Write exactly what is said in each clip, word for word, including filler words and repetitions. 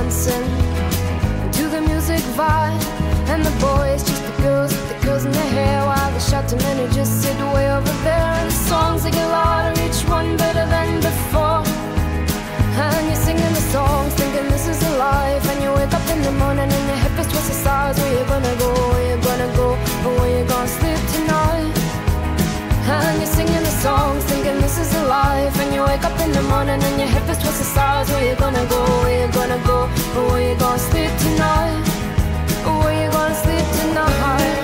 dancing to the music vibe. And the boys, just the girls with the girls in their hair, while the shouting men who just sit way over there. And the songs they get louder, each one better than before. And you're singing the songs, thinking this is a life. And you wake up in the morning and your hip is twisted sides. Where you gonna go, where you gonna go, or where you gonna sleep tonight? And you're singing the songs, thinking this is a life. And you wake up in the morning and your hip is twisted sides. Where you gonna go, where you gonna go, or where you gonna sleep tonight? Or where you gonna sleep tonight?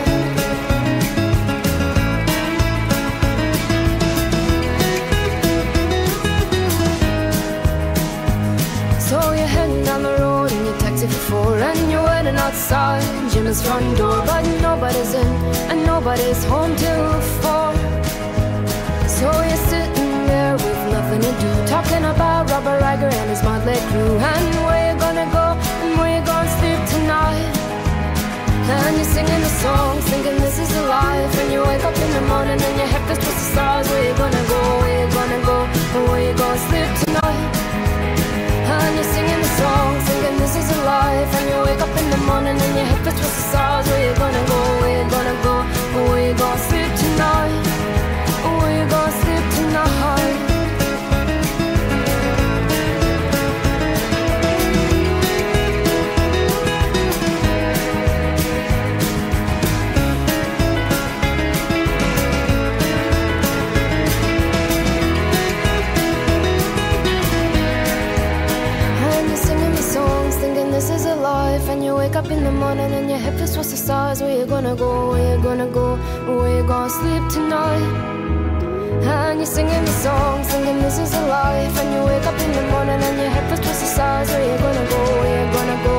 So you're heading down the road in your taxi for four, and you're waiting outside Jimmy's front door. But nobody's in and nobody's home till four. So you're sitting there with nothing to do, talking about Robert Riger and his motley crew. And where you gonna go and where you gonna sleep tonight? And you're singing the songs, thinking this is a life. And you wake up in the morning and your head feels twisted stars. Where you gonna go, where you gonna go, and where you gonna sleep tonight? And you're singing the songs, thinking this is a life. And you wake up in the morning and your head feels twisted stars. Where you gonna go, where you gonna go, and where you gonna sleep tonight? Where you gonna sleep tonight? This is a life. And you wake up in the morning and your head feels towards the stars. Where you gonna go, where you gonna go, where you gonna sleep tonight? And you're singing the song, singing this is a life. And you wake up in the morning and your head feels towards the stars. Where you gonna go, where you gonna go,